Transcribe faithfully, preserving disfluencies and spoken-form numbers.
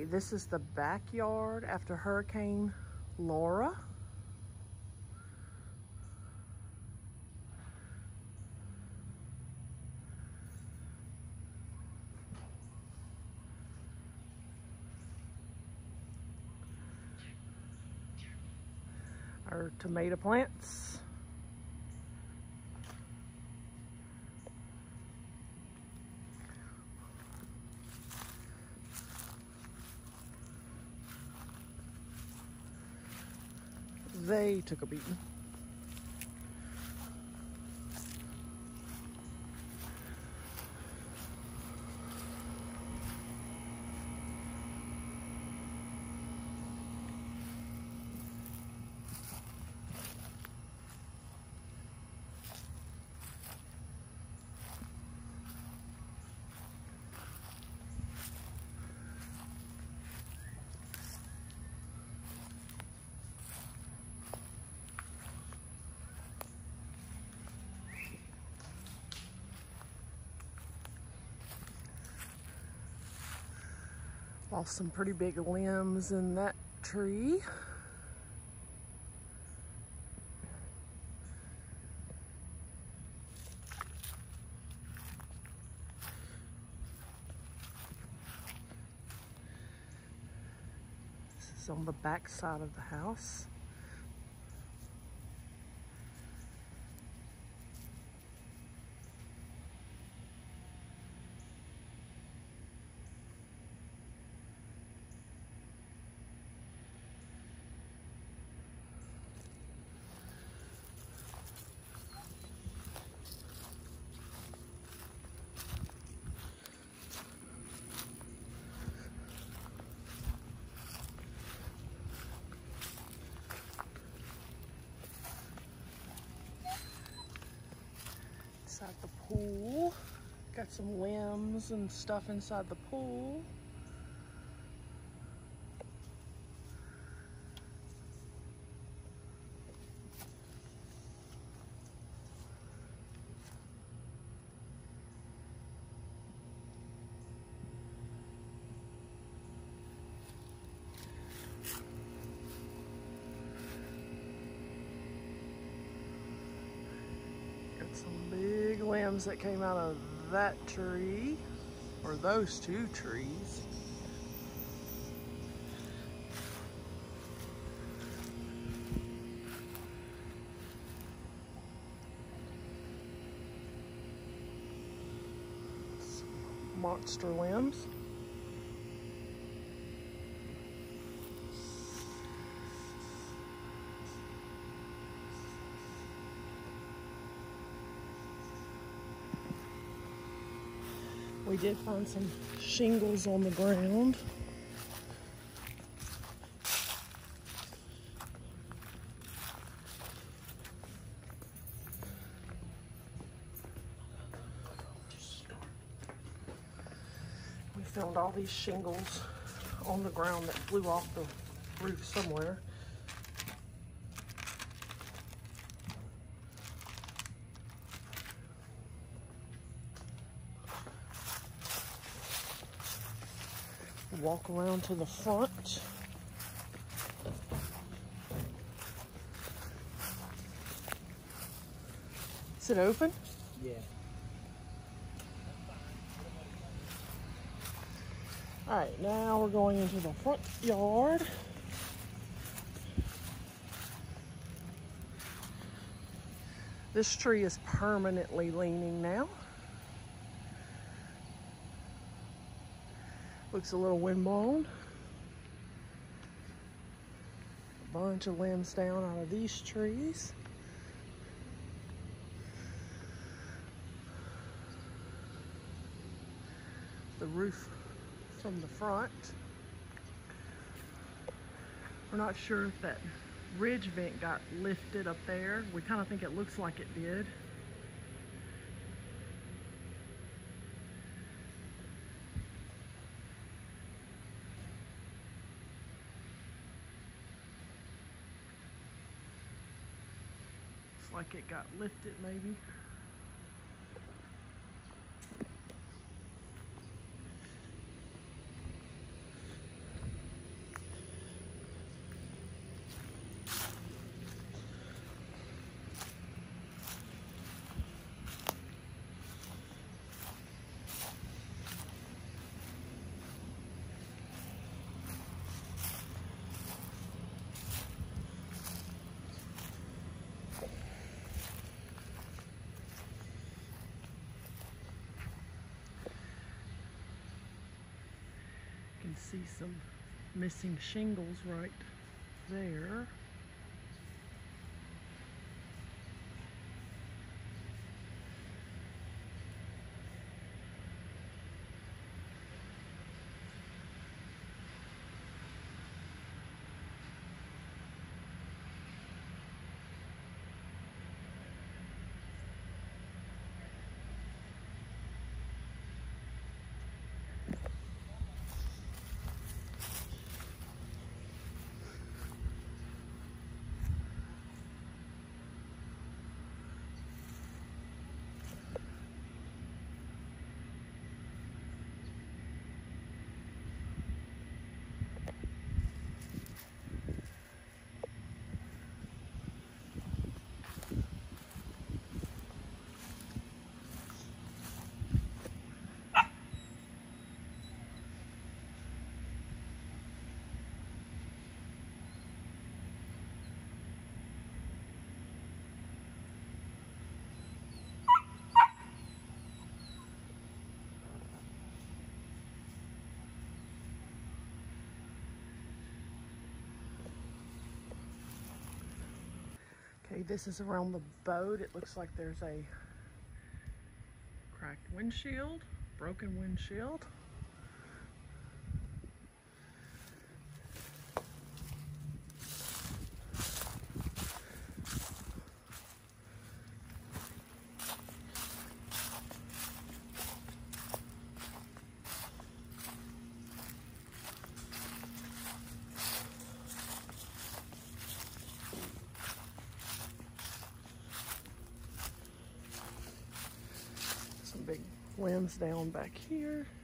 this is the backyard after Hurricane Laura. Our tomato plants. They took a beating. Lost some pretty big limbs in that tree. This is on the back side of the house. Inside the pool. Got some limbs and stuff inside the pool. Some big limbs that came out of that tree, or those two trees. Some monster limbs. We did find some shingles on the ground. We found all these shingles on the ground that flew off the roof somewhere. Walk around to the front. Is it open? Yeah. All right, now we're going into the front yard. This tree is permanently leaning now. Looks a little windblown. A bunch of limbs down out of these trees. The roof from the front. We're not sure if that ridge vent got lifted up there. We kind of think it looks like it did. Like it got lifted maybe. see some missing shingles right there. Okay, this is around the boat. It looks like there's a cracked windshield, broken windshield. Some big limbs down back here.